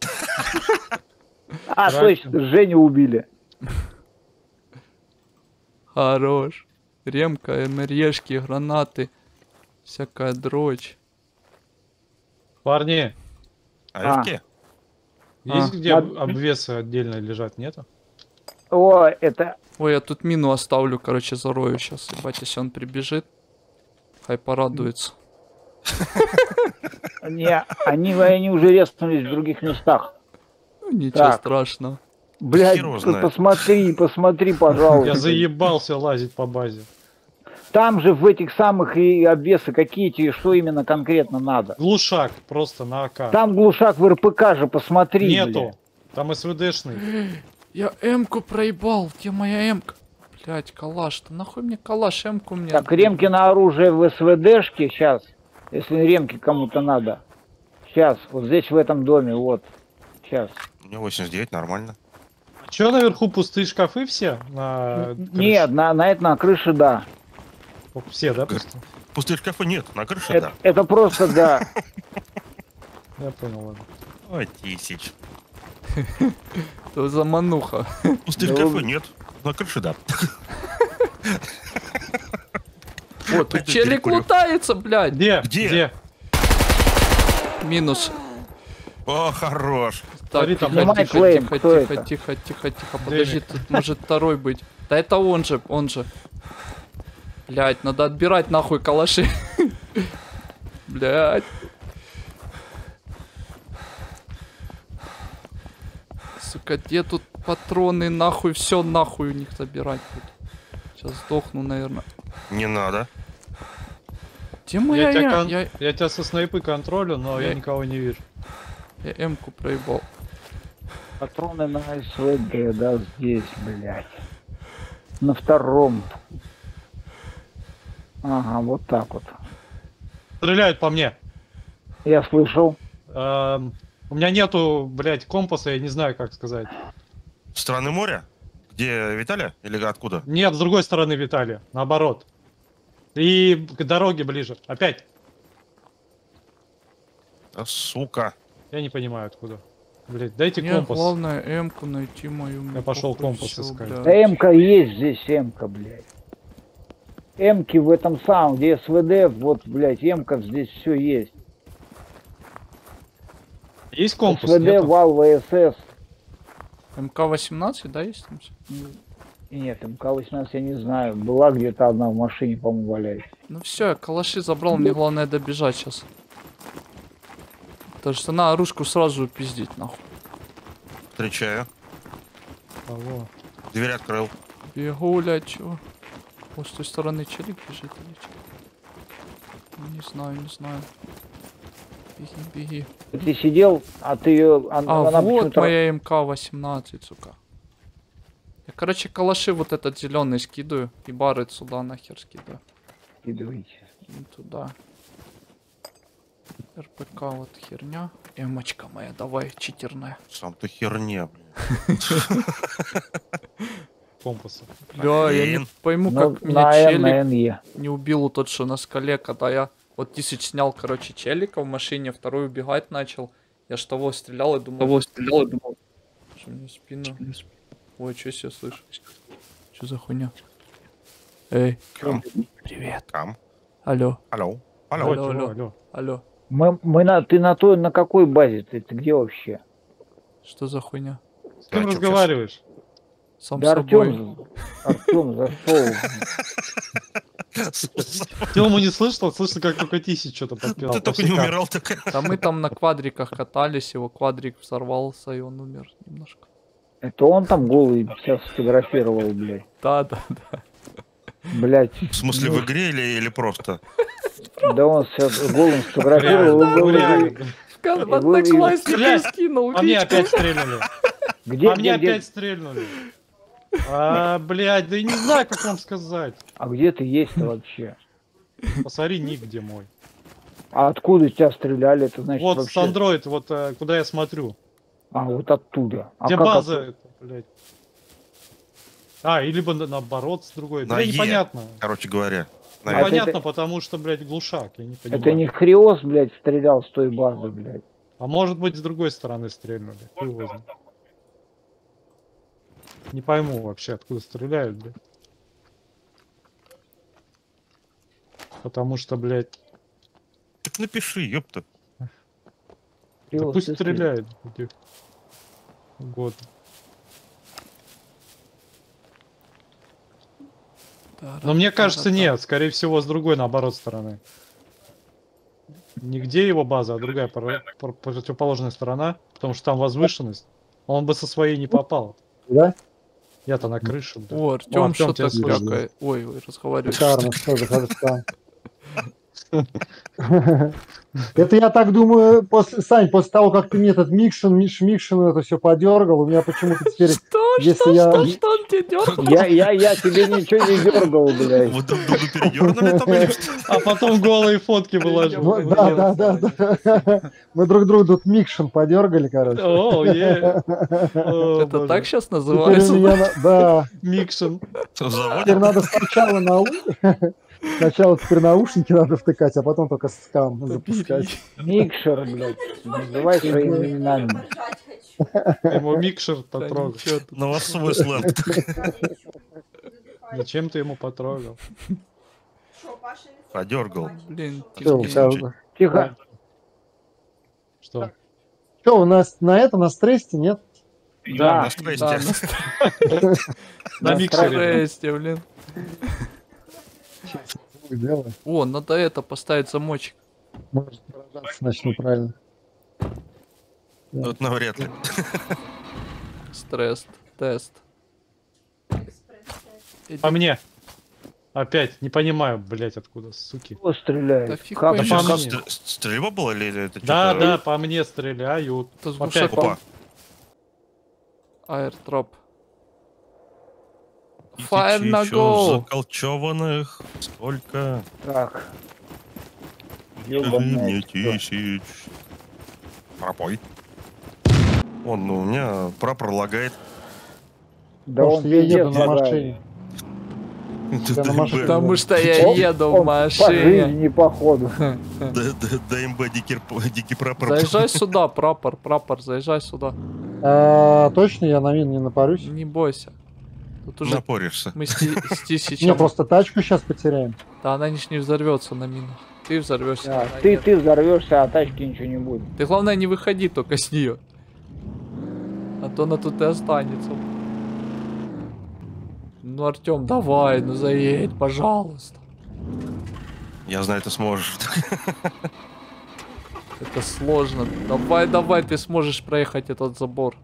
B: А,
D: Кракен.
B: точно, Женю убили.
A: Хорош. Ремка, МРЕшки, гранаты, всякая дрочь.
D: Парни,
B: А.
C: АФК?
D: есть
A: А.
D: где
B: Над-
D: обвесы отдельно лежат, нету?
B: О, это...
A: Ой, я тут мину оставлю, короче, зарою сейчас. Ебать, если он прибежит, хай порадуется.
B: Не, они, они уже резнулись в других местах.
A: Ну, ничего
B: Так.
A: страшного.
B: Блядь,
C: Хер его
B: ты
C: знает.
B: посмотри, посмотри, пожалуйста.
D: Я заебался лазить по базе.
B: Там же в этих самых и обвесы какие тебе, что именно конкретно надо.
D: Глушак просто на АК.
B: Там глушак в РПК же, посмотри.
D: Нету.
B: блядь.
D: Там СВДшный.
A: Я М-ку проебал, где моя М-ка? Блять, калаш-то, нахуй мне калаш, М-ку мне?
B: Так, ремки на оружие в СВДшке сейчас, если ремки кому-то надо. Сейчас, вот здесь в этом доме, вот. Сейчас.
C: У меня восемьдесят девять, нормально.
D: Че наверху пустые шкафы все? На крыше?
B: Нет, на, на это на крыше, да.
D: Все, да, просто?
C: Пустых шкафа нет, на крыше,
B: Это,
C: да.
B: это просто, да.
D: Я понял, ладно.
C: Ой, тысяч.
A: Это замануха.
C: Пустых
B: Да
C: шкафа
B: вы-
C: нет, на крыше, да.
A: Вот, тут
C: Пойду
A: челик
C: перекурю.
A: лутается, блядь.
D: Где?
C: Где?
D: Где?
A: Минус.
C: О, хорош.
A: Так,
D: Смотри, там
A: тихо,
B: Снимай
A: тихо,
B: клейм,
A: тихо,
B: кто
A: тихо,
B: это?
A: тихо, тихо, тихо,
D: Денег.
A: подожди, тут может второй быть. Да это он же, он же. Блять, надо отбирать нахуй калаши. Блять. Сука, где тут патроны, нахуй, все нахуй у них забирать буду. Сейчас сдохну, наверное.
C: Не надо.
A: Где моя
D: Я тебя,
A: я?
D: кон-
A: Я,
D: я тебя со снайпы контролю, но я
A: Я-
D: никого не вижу.
A: я М-ку проебал.
B: Патроны на СВД, да, здесь, блядь. На втором. Ага, вот так вот.
D: Стреляют по мне.
B: Я слышал.
D: Эм, у меня нету, блядь, компаса, я не знаю, как сказать.
C: С стороны моря? Где Виталия? Или откуда?
D: Нет, с другой стороны Виталия, наоборот. И к дороге ближе. Опять.
C: А, сука.
D: Я не понимаю, откуда. Блядь, дайте
A: Мне
D: компас.
A: главное М-ку найти мою. мне
D: пошел
A: похуй
D: компас
A: всё,
D: искать.
A: блядь.
B: Да М-ка есть здесь, М-ка, блядь. М-ки в этом самом, где СВД, вот, блядь, М-ка здесь все есть.
D: Есть компас?
B: СВД,
D: Нету?
B: вал, ВСС.
A: эм ка восемнадцать, да, есть там всё?
B: Нет, МК восемнадцать я не знаю. Была где-то одна в машине, по-моему, валяется.
A: Ну все, я калаши забрал, мне главное добежать сейчас. Потому что на оружку сразу пиздить, нахуй.
C: Встречаю.
D: Алло.
C: Дверь открыл.
A: Бегу, блядь, чего? Вот с той стороны челик бежит или чё? Ну, не знаю, не знаю. Беги, беги.
B: Ты сидел, а ты ее...
A: А,
B: она
A: вот
B: почему-то-
A: моя эм ка восемнадцать, сука. Я, короче, калаши вот этот зеленый скидываю. И бары сюда нахер скидываю.
B: Скидывайте.
A: И туда. эр пэ ка вот херня. Эмочка моя, давай, читерная.
C: Сам ты херня, блин.
D: Компаса.
A: Бля, я не
C: Блин.
A: пойму,
B: Ну,
A: как меня
B: на Н,
A: челик
B: на НЕ.
A: не убил тот, что на скале, когда я вот тысяч снял, короче, челика в машине, второй убегать начал. Я ж того стрелял и думал... Того стрелял и думал... Что мне в спину... Ой, что я слышу? Что за хуйня? Эй,
C: Кам.
A: привет.
C: Кам.
A: Алло,
C: Алло.
D: Алло,
C: Алло.
A: Алло,
D: чего,
A: алло.
D: алло.
A: алло.
B: Мы, мы на, ты на той, на какой базе? Ты, ты где вообще?
A: Что за хуйня?
D: С кем
C: Да, чё,
D: разговариваешь?
A: Сам
B: Да
A: собой.
B: Артем, Артем зашел.
D: Тему не слышал, слышно, как только Тиси что-то подпевал.
C: Ты только не умирал, так.
A: Да мы там на квадриках катались, его квадрик взорвался, и он умер немножко.
B: Это он там голый сейчас сфотографировал, блядь.
A: Да, да, да.
B: Блядь.
C: В смысле, в игре или, или просто?
B: Да он сейчас голым сфотографировал.
D: Реально,
B: и
D: ну
B: был-
D: реально.
A: В
B: вы-
A: одноклассниках
D: Блядь,
A: скинул.
D: По мне
A: видите?
D: опять стрельнули.
B: Где,
D: По мне
B: где, где?
D: опять стрельнули. А, блядь, да я не знаю, как вам сказать.
B: А где ты есть-то вообще?
D: Посмотри ник, где мой.
B: А откуда тебя стреляли? Это значит
D: Вот с
B: вообще...
D: Android, вот э, куда я смотрю.
B: А, вот оттуда. А
D: Где
B: как
D: база,
B: оттуда?
D: это, блядь. А, и либо на- наоборот с другой.
C: На
D: Да
C: Е.
D: непонятно.
C: Короче говоря.
D: Ну,
C: наверное.
B: это-
D: понятно, потому что, блядь, глушак. Я не понимаю.
B: Это не Хриос, блядь, стрелял с той базы, блядь.
D: А может быть, с другой стороны стрельнули. Хуй его знает. Не пойму вообще, откуда стреляют, блядь. Потому что, блядь,
C: Так напиши, ёпта.
D: да
B: Хриос,
D: пусть
B: ты
D: стреляют. Где угодно. Но мне кажется, нет. Скорее всего, с другой, наоборот, стороны. Не где его база, а другая пар- пар- противоположная сторона. Потому что там возвышенность. Он бы со своей не попал.
E: Да?
D: Я-то на крыше. блядь.
A: О,
D: О,
A: Артем
D: Артём,
A: что-то
D: тебя слышно.
A: клякает. Ой, ой, разговаривает.
E: Шикарно, что за хорошо. Это я так думаю, после, Сань, после того, как ты мне этот микшен, миш, микшен, это все подергал, у меня почему-то теперь,
A: Что,
E: если
A: что,
E: я...
A: что, что он тебе дергал?
B: Я, я, я тебе ничего не дергал, блядь.
C: Вот друг друга передернули там или что?
D: А потом голые фотки выложил.
E: Ну, да, да, да, да. Мы друг другу тут микшен подергали, короче.
D: О, е. О,
A: Это
D: боже.
A: так сейчас
E: Теперь у
A: называется?
E: меня, на- да,
D: Микшен.
C: Что,
E: теперь
C: заводят?
E: надо сначала на сначала теперь наушники надо втыкать, а потом только скам запускать.
B: Микшер, блядь. Называй своими именами.
D: Ему микшер
A: Да
D: потрогал.
A: ничего тут.
C: На вас свой сленг.
D: Зачем ты ему потрогал?
C: Подергал.
A: Блин,
E: Всё,
A: тихо.
E: всё.
B: Тихо.
D: Что?
E: Что, у нас на это, на стрессе, нет?
B: Да.
C: На стрессе.
A: Да, на
D: На микшере.
A: стрессе, блин.
E: Звук делаю.
A: О, надо это поставить замочек.
E: Может, выражаться начну правильно.
C: Вот навряд ли.
A: Стресс, тест.
D: По мне. Опять, не понимаю, блять, откуда, суки.
B: Кто стреляет?
A: Да фиг
B: Как?
A: пойми.
C: Там
D: по
C: сейчас
D: мне.
C: стр- стрельба была или это
D: Да,
C: что-то?
D: да, по мне стреляют.
A: Это с
D: Опять.
A: глушаком.
C: Опа.
A: Аирдроп.
C: И
A: Fire
C: ты
A: на
C: чё,
A: go.
C: заколчеванных сколько?
B: Так.
C: Скажи
B: Ёбаная
C: мне
B: всё.
C: тысяч. Пропой. Он, ну, у меня прапор лагает.
B: Да
E: Потому
B: он
E: что я еду
B: пиздец
E: на
B: лагает.
E: машине. Я на машине.
A: Потому что я
B: Он-
A: еду в
B: он По
A: машине.
B: жизни, походу.
C: ДМБ дикий дикий прапор.
A: Заезжай сюда, прапор, прапор, заезжай сюда.
E: А, точно я на мин не напарюсь?
A: Не бойся. Тут уже
C: Напоришься.
A: мы с Ти- с
E: Не,
A: Тисичем.
E: просто тачку сейчас потеряем.
A: Да она ж не взорвется на минах. Ты взорвешься.
B: Да,
A: она
B: ты,
A: нет.
B: ты взорвешься, а тачки ничего не будет.
A: Ты главное не выходи только с нее. А то она тут и останется. Ну, Артем, давай, ну заедь, пожалуйста.
C: Я знаю, ты сможешь.
A: Это сложно. Давай, давай, ты сможешь проехать этот забор.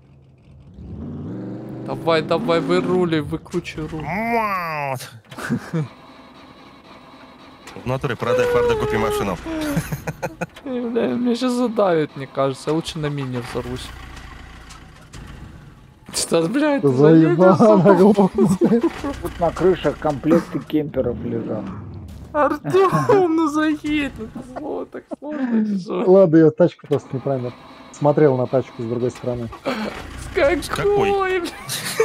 A: Давай, давай, выруливай, выкручивай руль.
C: Вот. В натуре продай Форда, купи машину.
A: Эй, бля, меня сейчас задавит, мне кажется. Я лучше на мине взорвусь. Что, блядь, ты
E: Заебал
A: заедешь?
E: наглухо.
B: Тут на крышах комплекты кемперов лежат.
A: Артем, ну заедь, ну это слово так сложно, тяжело.
E: Ладно, я тачку просто неправильно смотрел на тачку с другой стороны.
A: С какой,
C: какой?
A: блядь?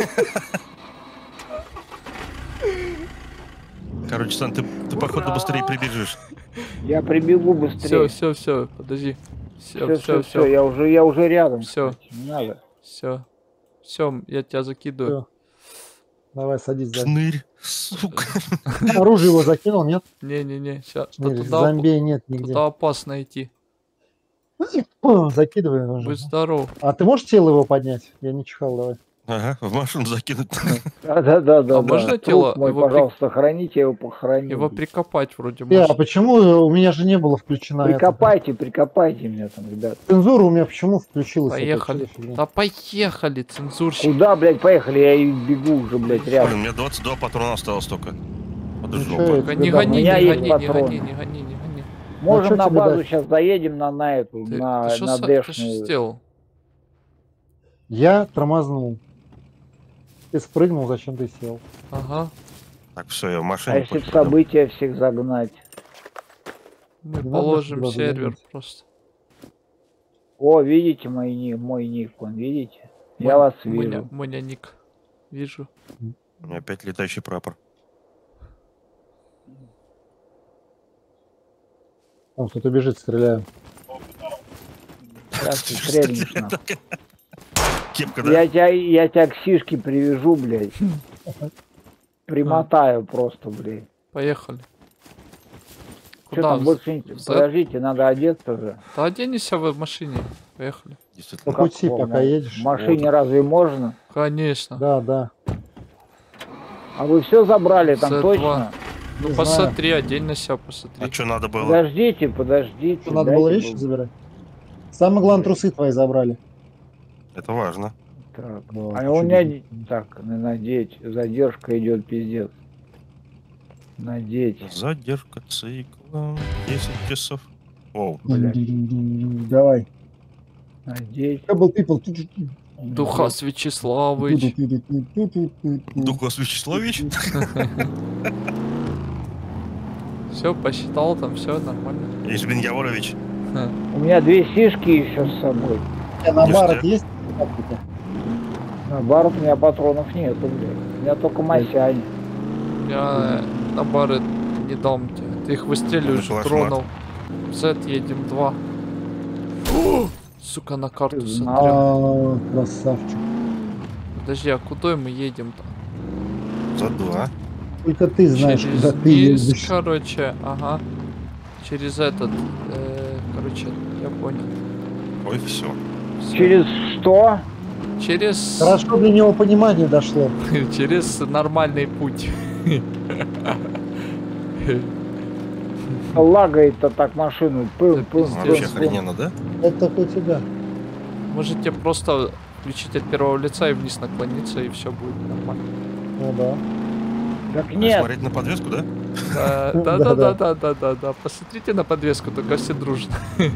C: Короче, Сан, ты, ты походу быстрее прибежишь.
B: Я прибегу
A: Все,
B: быстрее.
A: все, все, подожди. Все,
B: Все,
A: все,
B: все,
A: все,
B: я уже, я уже рядом.
A: Всё.
B: кстати, Не надо.
A: все. Все, я тебя закидываю.
E: Давай, садись сзади.
C: Шнырь, сука.
E: Оружие его закинул, нет?
A: Не-не-не, сейчас.
E: Нет,
A: Туда,
E: зомби нет нигде.
A: туда опасно идти.
E: О, закидывай уже.
A: Будь здоров.
E: А ты можешь тело его поднять? Я не чихал, давай.
C: Ага, в машину закинуть.
B: Да, да, да, да.
A: А можно
B: да.
A: тело
B: Труп мой,
A: его при-
B: пожалуйста, храните, я его похороню.
A: Его прикопать вроде
E: Э, а
A: можно.
E: почему у меня же не было включена эта-
B: Прикопайте, прикопайте меня там, ребят.
E: цензура у меня почему включилась? эта
A: Поехали.
E: фигня?
A: Да поехали, цензурщик.
B: Куда, блядь, поехали? Я и бегу уже, блядь,
C: Блин,
B: рядом.
C: у меня двадцать два патрона осталось только. Подожди,
E: Ну чё,
C: опа.
E: я
A: Только
E: тебе
A: не
E: дам.
A: гони,
B: У меня
A: не
B: есть
A: гони, не
B: патроны.
A: гони, не гони, не гони.
B: Можем
E: чё
B: на
E: тебе
B: базу
E: дать?
B: сейчас заедем на, на эту,
A: Ты,
B: на,
A: ты шо
B: на
A: са- ты шо
B: дэшную.
A: сделал?
E: Я тормознул. Ты спрыгнул, зачем ты сел?
A: Ага.
C: Так, все, я в
B: А
C: машине.
B: если в
C: пойду.
B: события всех загнать?
A: Мы
E: Не надо
A: положим
E: сюда
A: сервер
E: заходить.
A: просто.
B: О, видите мой ник, мой ник, вон, видите? Я
A: Мон-
B: вас
A: Моня,
B: вижу.
A: Моня ник. Вижу.
C: У меня опять летающий прапор.
E: Там кто-то бежит, стреляю.
B: Сейчас ты стрельнешь, нахуй.
C: Кепка, да?
B: Я тебя, я тебя к сишке привяжу, блядь. Примотаю просто, блядь.
A: Поехали.
B: Что
A: Куда?
B: там больше не...
A: За-
B: Подождите, надо одеться же.
A: Да оденься в машине. Поехали.
E: По
C: Действительно.
E: пути,
B: Как,
E: пока
B: ну,
E: едешь.
B: В машине разве можно?
A: Конечно.
E: Да, да.
B: А вы все забрали там
A: зет два.
B: точно?
A: Ну
E: Не
A: посмотри, отдельно себя посмотри.
C: А что надо было?
B: Подождите, подождите.
E: Что, надо
B: дайте
E: было вещи
B: бог-
E: забирать? Самое главное, трусы твои забрали.
C: Это важно.
B: Так,
E: Ну,
B: а
E: ты
B: у
E: чё
B: меня...
E: бежишь?
B: Так, надеть. Задержка идет, пиздец. Надеть.
C: Задержка цикла. десять часов. Оу.
B: Блядь.
E: Давай.
B: Надеть.
E: Double people.
A: Духас Вячеславович.
C: Духас Вячеславович?
A: Все, посчитал там, все нормально.
C: Избин Яворович.
B: У меня две сишки еще с собой.
E: А на
C: Ништяк.
E: барах есть? Как-то?
B: На бар у меня патронов нету, блядь. У меня только масянь.
A: Я э, на бары не дам тебе. Ты их выстреливаешь
C: Это
A: в
C: кошмар.
A: дронов. Z едем два. О, сука, на карту
B: Ты
A: смотрел.
E: А, красавчик.
A: Подожди, а куда мы едем-то?
C: За два.
E: Только ты знаешь,
A: Через
E: куда ты
A: низ,
E: едешь.
A: короче, ага. Через этот, э, короче, я понял.
C: Ой, все.
A: Всё.
B: Через что?
A: Через...
E: Хорошо для него понимание дошло.
A: Через нормальный путь.
B: Лагает-то так машину. Пым,
A: Да
B: пым,
A: пиздец.
B: пым,
C: Вообще
B: пым.
C: охрененно, да?
E: Это хоть тебя.
A: Можете просто включить от первого лица и вниз наклониться, и все будет нормально.
E: Ну да.
B: Так
C: А
B: нет,
C: смотреть на подвеску, да?
A: Да, да, да, да, да, да, да, да. Посмотрите на подвеску, только все дружно.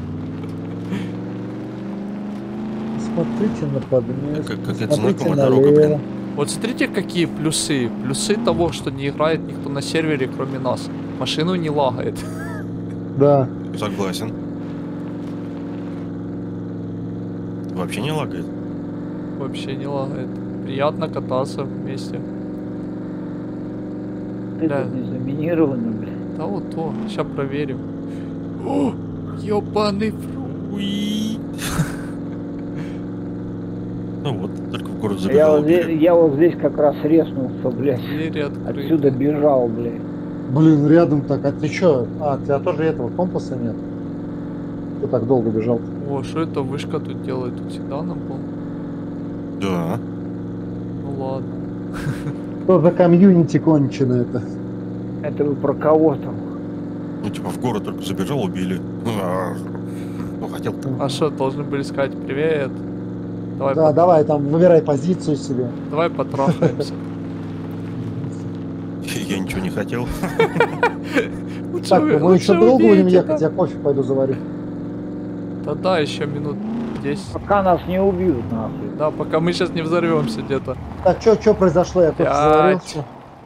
E: Смотрите на подместку.
C: Как- как это
E: Смотрите
C: знакомая дорога,
E: налево.
C: блин.
A: Вот смотрите, какие плюсы. Плюсы того, что не играет никто на сервере, кроме нас. Машину не лагает.
E: Да.
C: Согласен. Вообще не лагает.
A: Вообще не лагает. Приятно кататься вместе.
B: ты
A: да.
B: тут не заминировано, блядь.
A: Да вот то. Сейчас проверим. О, ёбаный фруи.
C: Ну вот, только в город
B: Я
C: забежал.
B: вот, здесь, я вот здесь как раз резнулся, блядь.
A: Двери открыты.
B: Отсюда бежал, блядь.
E: Блин, рядом так. А ты чё? А, у тебя тоже этого компаса нет? Ты так долго бежал?
A: О, что это вышка тут делает? Тут всегда нам был?
C: Да.
A: Ну ладно.
E: Что за комьюнити кончено это?
B: Это вы про кого там?
C: Ну, типа, в город только забежал, убили. А, ну, хотел-то.
A: А что, должны были сказать привет? Давай,
E: Да,
A: по-
E: давай там выбирай позицию себе.
A: давай потрахаемся.
C: Я ничего не хотел.
A: Лучше
E: Так,
A: вы-
E: мы еще
A: лучше
E: долго будем
A: убейте,
E: ехать, я кофе пойду заварю.
A: Да да, еще минут десять.
B: Пока нас не убьют, нахуй.
A: Да, пока мы сейчас не взорвемся где-то.
E: Так, что, что произошло? Я кофе
A: Пять.
E: заварил. всё.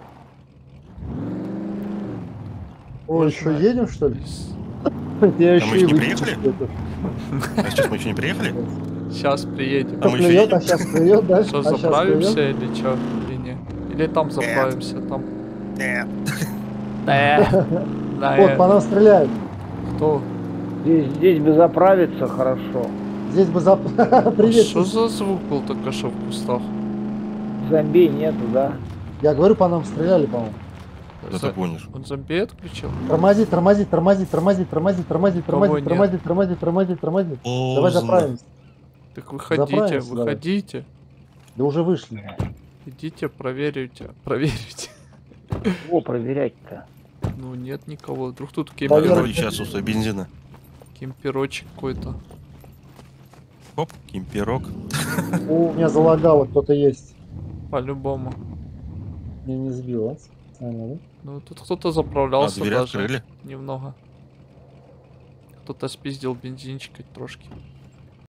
E: О,
A: Можно-
E: еще едем, что ли?
A: С-
E: Я
C: А
E: еще
C: мы
E: и
C: ж не
E: выключу
C: приехали?
E: что-то.
C: А сейчас мы еще не приехали?
A: Сейчас приедем.
C: А мы еще
E: Плюет,
C: едем?
E: а сейчас плюет, да?
A: Что,
E: А щас
A: заправимся
E: плюет.
A: или что? Или не? Или там заправимся, там.
C: Нет.
A: Э, да,
E: Вот,
A: э,
E: по нам стреляют.
A: кто?
B: Здесь, здесь бы заправиться хорошо.
E: Здесь бы за...
A: А
E: Привет.
A: что за звук был только что в кустах?
B: Зомби нету, да?
E: Я говорю, по нам стреляли, по-моему.
C: Да
A: За-
C: ты помнишь.
A: Он зомби отключил?
E: Тормози, тормози, тормози, тормози, тормози, тормози,
A: Кого
E: тормози,
A: нет?
E: тормози, тормози, тормози, тормози. Давай
C: Поздно.
E: заправимся.
A: Так выходите,
E: Заправимся, давай.
A: выходите.
E: Да уже вышли.
A: Идите, проверите. Проверите.
B: О, проверять-то.
A: Ну нет никого. Вдруг тут
E: Поверь.
A: кемпер...
C: Вроде сейчас отсутствие бензина.
A: кемперочек какой-то.
C: Хоп, кемпирок.
E: У меня залагало, кто-то есть.
A: По-любому.
E: Меня не сбило. А, ну,
A: Ну тут кто-то
C: А
A: заправлялся
C: двери
A: даже.
C: открыли.
A: Немного. Кто-то спиздил бензинчика трошки.